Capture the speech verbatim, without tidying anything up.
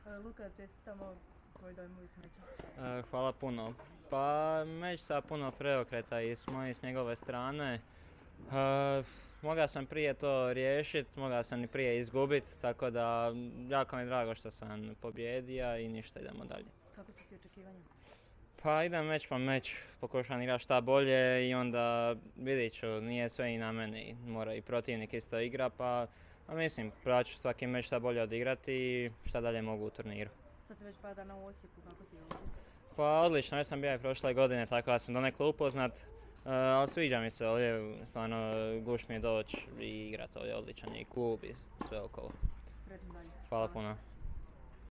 Luka, čestitamo tvoj dojmovi s meča. E, Hvala puno. Pa meč sa puno preokreta i s moje i s njegove strane. E, Mogao sam prije to riješiti, mogao sam i prije izgubiti, tako da jako mi je drago što sam pobjedio i ništa, idemo dalje. Kako su ti očekivanja? Pa idem meč po meč, pokušam igrati šta bolje i onda vidit ću, nije sve i na meni, mora i protivnik isto igra, pa a mislim, probat ću svaki meč šta bolje odigrati i šta dalje mogu u turniru. Sad se već par dana u Osijeku, kako ti je ovdje? Pa odlično, već sam bio i prošle godine, tako da sam donekle upoznat, uh, ali sviđa mi se ovdje, stvarno guš mi je doći i igrati ovdje, odličan je i klub i sve okolo. Sretno dalje. Hvala puno.